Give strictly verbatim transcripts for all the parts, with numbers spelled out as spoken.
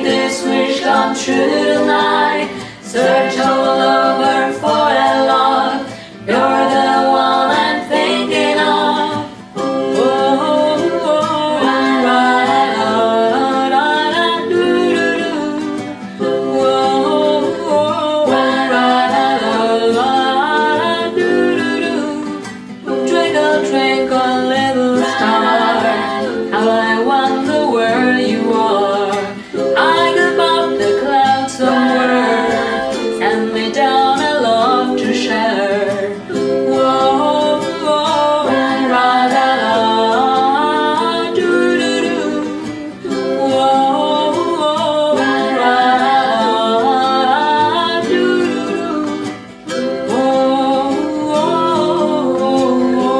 this wish come true tonight. Search all over for that love. You're the one I'm thinking of. Oh, oh, oh, ra, ra, ra, ra, do, do, do. Oh, oh, ra, ra, ra, ra, do, do, do. Twinkle, twinkle, little star, how I wonder where you are. I could above the clouds somewhere, send me down a love to share. Whoa, whoa, ra, ra, ra, do, do, do. Whoa, whoa, ra, ra, ra, do, do, do. Whoa, whoa,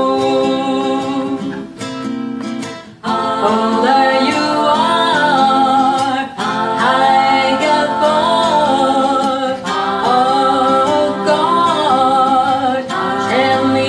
older you are, high above. Oh God, tell me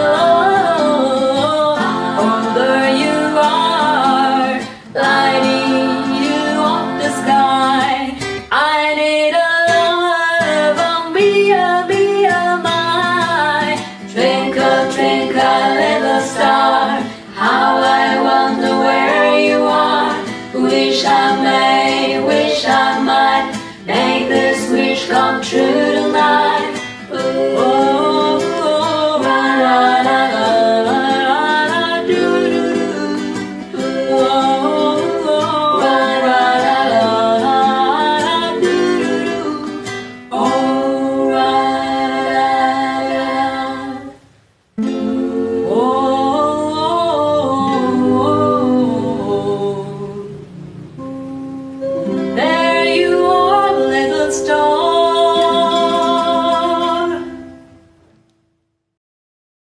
alone. Older you are, lighting you up the sky. I need a love on me, oh me, oh my. Twinkle, twinkle, little star, how I wonder where you are. Wish I may, wish I might make this wish come true.